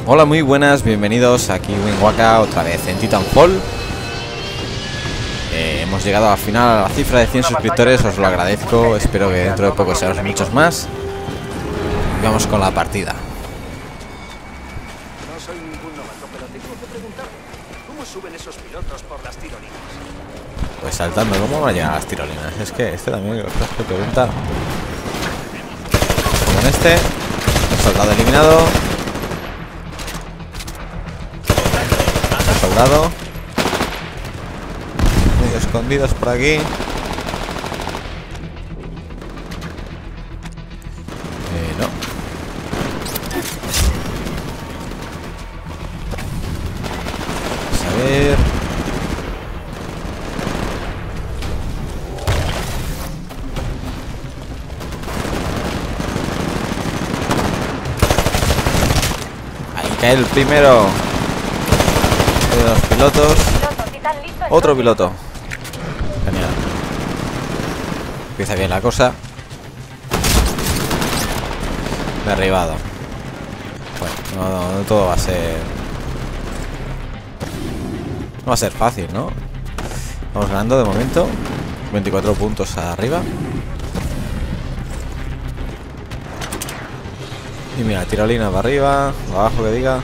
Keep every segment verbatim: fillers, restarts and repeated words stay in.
Hola, muy buenas, bienvenidos aquí Winwaka otra vez en Titanfall. eh, Hemos llegado al final a la cifra de cien suscriptores, os lo agradezco, espero que dentro de poco seamos muchos más. Y vamos con la partida. No soy ningún novato, pero tengo que preguntar, ¿cómo suben esos pilotos por las tirolinas? Pues saltando, ¿cómo van a llegar a las tirolinas? Es que este también lo tengo que preguntar. Con este, soldado eliminado. Soldado. Medio escondidos por aquí. Eh, no. Vamos a ver. Ahí cae el primero de los pilotos. Otro piloto. Genial. Empieza bien la cosa. Derribado. Bueno, no, no, no todo va a ser. No va a ser fácil, ¿no? Vamos ganando de momento. veinticuatro puntos arriba. Y mira, tirolina para arriba, abajo que diga.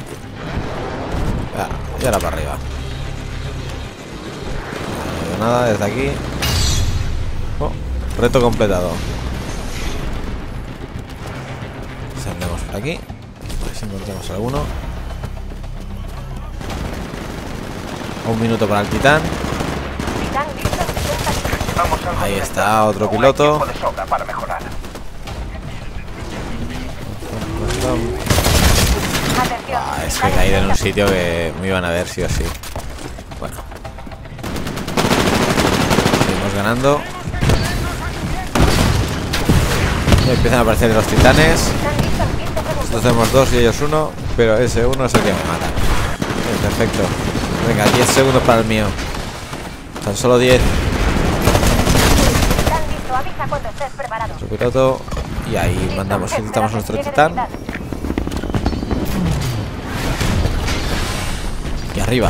Ya, y ahora para arriba. No veo nada desde aquí. Oh, reto completado. Andemos por aquí. A ver si encontramos alguno. Un minuto para el titán. Ahí está, otro piloto. Ah, es que he caído en un sitio que me iban a ver sí o sí. Bueno, seguimos ganando. Y empiezan a aparecer los titanes. Nosotros tenemos dos y ellos uno, pero ese uno es el que me mata. Bien, perfecto. Venga, diez segundos para el mío. Tan solo diez. Otro piloto. Y ahí mandamos, quitamos nuestro titán. Y arriba.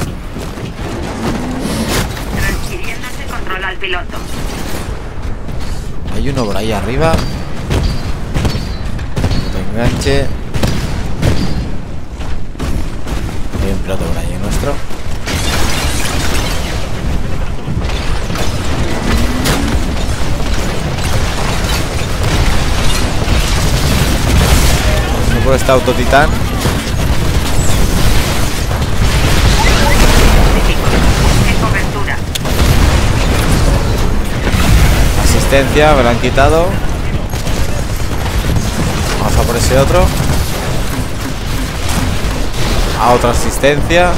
Transfiriéndose control al piloto. Hay uno por ahí arriba. No te enganche. Hay un piloto por ahí nuestro. No por este autotitán. Asistencia, me lo han quitado. Vamos a por ese otro. A otra asistencia.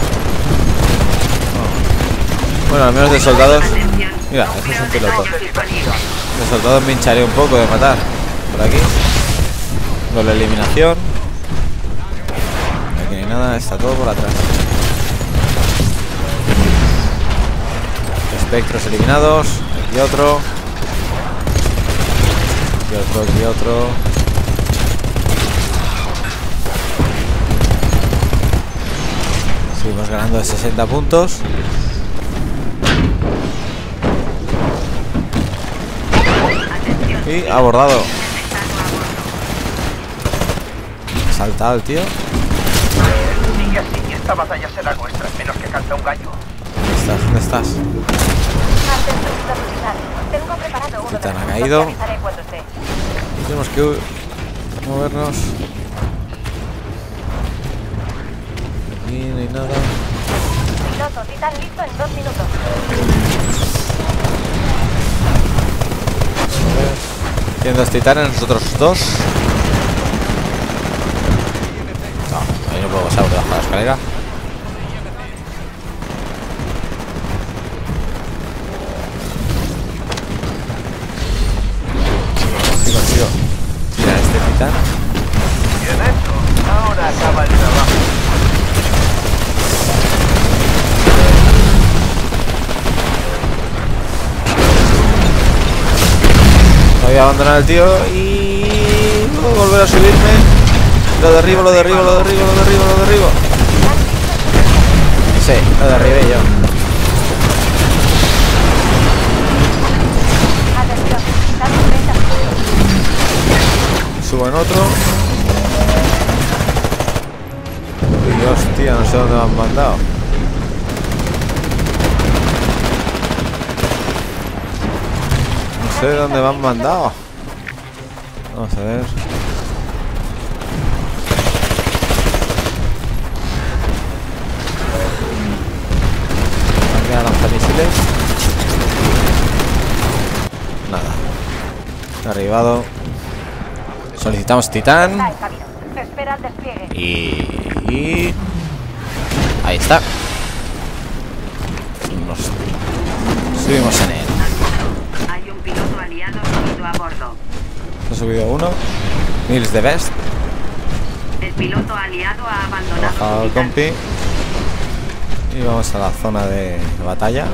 Bueno, al menos de soldados. Mira, ese es un piloto. De soldados me hincharé un poco de matar. Por aquí. Con la eliminación. Aquí no hay nada, está todo por atrás. Espectros eliminados. Aquí otro. Y otro, y otro. Seguimos ganando de sesenta puntos. Y abordado. Saltado el tío. Sigue así, esta batalla será nuestra, menos que canta un gallo. ¿Dónde estás? ¿Dónde estás? Titán ha caído. Tenemos que movernos. Aquí no hay nada. Piloto, titán listo en dos minutos. Tienen dos titanes, nosotros dos. No, ahí no puedo pasar debajo de la escalera. Consigo tirar este titán. Bien hecho, ahora acaba el trabajo. Voy a abandonar al tío y luego volver a subirme. Lo derribo, lo derribo, lo derribo, lo derribo, lo derribo. Sí, lo derribé yo. Atención, dame treinta segundos. Subo en otro. Uy, hostia, no sé dónde me han mandado. No sé dónde me han mandado. Vamos a ver. Aquí a lanzamisiles. Nada. Derribado. Solicitamos titán. Está en camino. Espera el despliegue. Y... y... ahí está. Nos subimos en él. Hay un piloto aliado subido a bordo. He subido uno. Mills de Best. El piloto aliado ha abandonado Bajado su el titán. compi. Y vamos a la zona de batalla.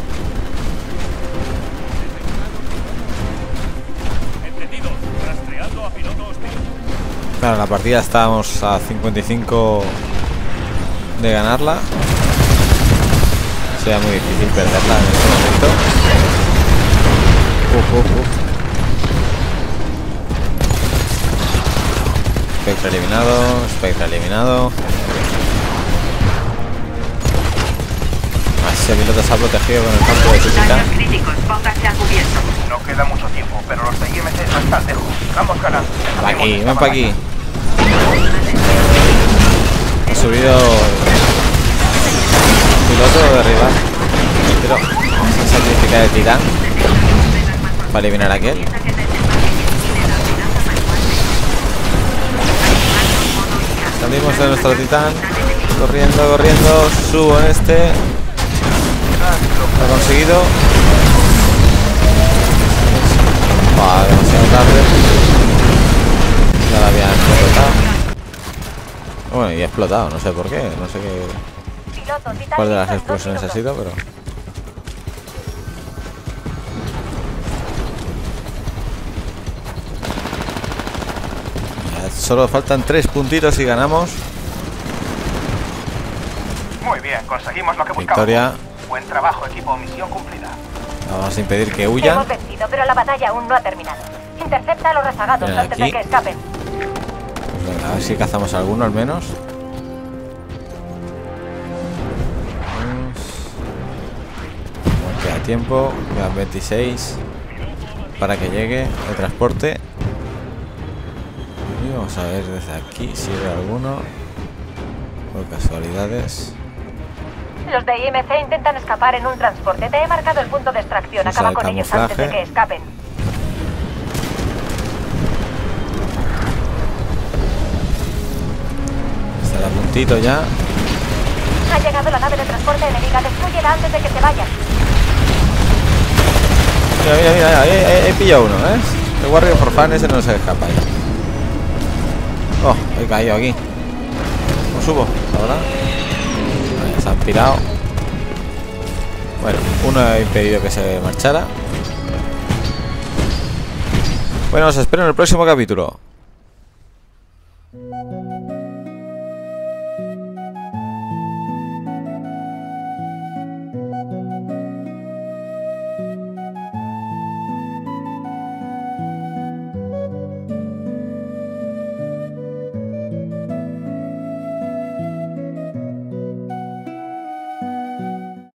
Entendido. Rastreando a piloto hostil. Claro, en la partida estábamos a cincuenta y cinco de ganarla. Sería muy difícil perderla en este momento. Uf, uf, uf. Spectre eliminado, Spectre eliminado. Ah, ese piloto se ha protegido con el campo de su titán. Daños críticos, póngase a cubierto. No queda mucho tiempo, pero los de I M C no están lejos. Vamos ganando. Pa' aquí, ven para aquí. He subido piloto de arriba. Pero vamos a sacrificar el titán para eliminar a aquel. Salimos de nuestro titán. Corriendo, corriendo. Subo en este. Lo he conseguido. Ah, demasiado tarde. Ya la había explotado. Bueno, y ha explotado, no sé por qué. No sé qué. Piloto, titán ¿Cuál de las listo en dos explosiones ha minutos. sido? Pero... ya solo faltan tres puntitos y ganamos. Muy bien, conseguimos lo que buscamos. Victoria. Buen trabajo, equipo. Misión cumplida. Vamos a impedir que huyan. Hemos vencido, pero la batalla aún no ha terminado. Intercepta a los rezagados Mira, antes aquí. de que escapen. Pues venga, a ver si cazamos alguno al menos. Vamos. No queda tiempo. Quedan veintiséis para que llegue el transporte. Y vamos a ver desde aquí si hay alguno. Por casualidades. Los de I M C intentan escapar en un transporte. Te he marcado el punto de extracción. Usa Acaba el con ellos antes de camuflaje. que escapen. Está a puntito ya. Ha llegado la nave de transporte enemiga. Destrúyela antes de que se vayan. Mira, mira, mira, he, he, he pillado uno, ¿eh? El Warrior for Fun ese no se escapa ya. Oh, he caído aquí. ¿Cómo subo? ¿Ahora? Vale, se han pirado. Bueno, uno ha impedido que se marchara. Bueno, os espero en el próximo capítulo.